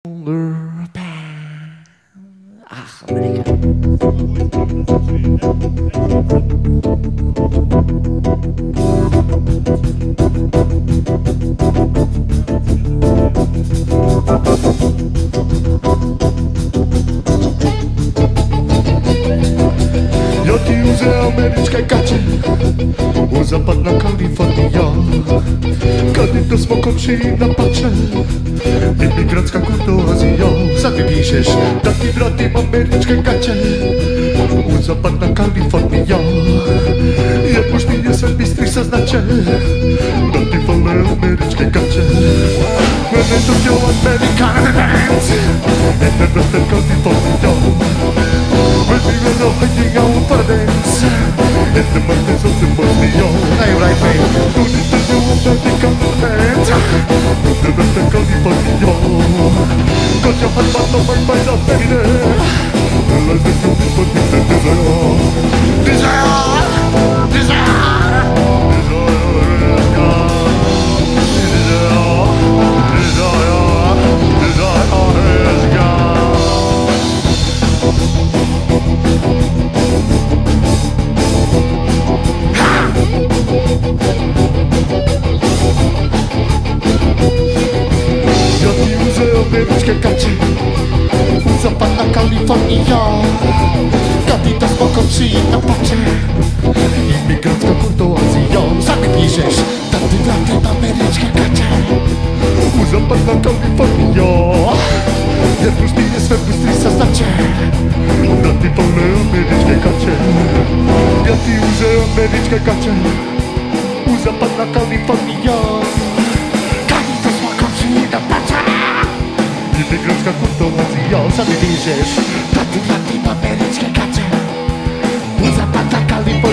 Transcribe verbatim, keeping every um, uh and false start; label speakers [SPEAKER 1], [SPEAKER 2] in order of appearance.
[SPEAKER 1] Ach, Ameryka.
[SPEAKER 2] Ja ti uzeo američke kače u zapadna Kalifornija, kad im to smo komšina pače, imigrantska kurtoazija. Sad mi pišeš da ti vratim američke kače u zapadna Kalifornija, jer poštije sve bistri saznače da ti fale američke kače. Mene dođe u Amerikan dance, ene vrste Kalifornija. When we were all hanging out for dance, in the mountains of the Bosnia. Hey, right, mate. Do this to do a American dance, the best of California. Got your heart but no mind by the baby. Well, I think you need to be the desire. Desire, desire, američke kače u zapadna Kalifornija, kad ti to smokom šina pače, imigrantska kurtoazija. Sad mi pišeš da ti vratim američke kače u zapadna Kalifornija, jer puštine sve bistri saznače da ti fale američke kače. Ja ti uzeo američke kače u zapadna Kalifornija, kad ti to smokom šina pače, imigrantska kurtoazija. Sad mi pišeš da ti vratim američke kače u zapadna Kalifornija.